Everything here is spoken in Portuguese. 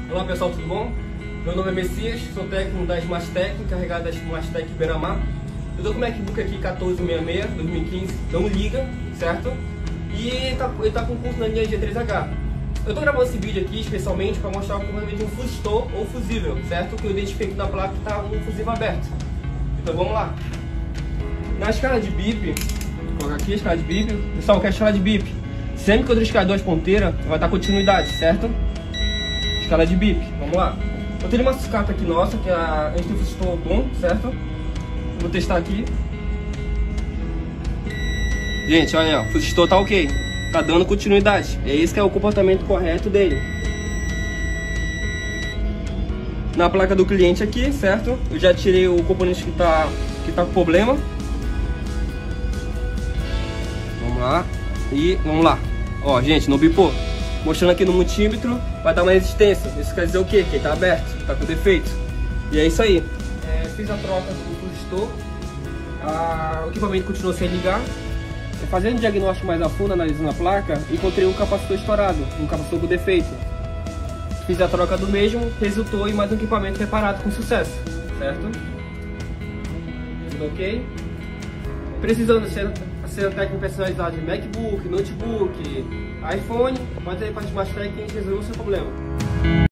Olá pessoal, tudo bom? Meu nome é Messias, sou técnico da Smartech, encarregado da Smartech Beira-Mar. Eu tô com o MacBook aqui 1466 2015, não liga, certo? E ele tá com curso na linha G3H. Eu tô gravando esse vídeo aqui especialmente para mostrar o comportamento de um fustor ou fusível, certo? Que eu identifiquei aqui na placa que tá um fusível aberto. Então vamos lá. Na escala de bip, vou colocar aqui a escala de bip. Pessoal, que é a escala de bip? Sempre que eu triscar duas ponteiras, vai dar continuidade, certo? Escala de bip, vamos lá. Eu tenho uma sucata aqui nossa, que a gente tem um fustor bom, certo? Vou testar aqui. Gente, olha, o fustor tá ok. Tá dando continuidade. É esse que é o comportamento correto dele. Na placa do cliente aqui, certo? Eu já tirei o componente que tá com problema. Vamos lá. E vamos lá. Ó, gente, não bipou. Mostrando aqui no multímetro, vai dar uma resistência. Isso quer dizer o quê? Que ele tá aberto, tá com defeito. E é isso aí. Fiz a troca do resistor. O equipamento continuou sem ligar. Fazendo um diagnóstico mais a fundo, analisando a placa, encontrei um capacitor estourado, um capacitor com defeito. Fiz a troca do mesmo, resultou em mais um equipamento reparado com sucesso, certo? Tudo ok? Precisando ser técnico personalizado de MacBook, notebook, iPhone, pode ir para a Smartech que a gente resolveu o seu problema.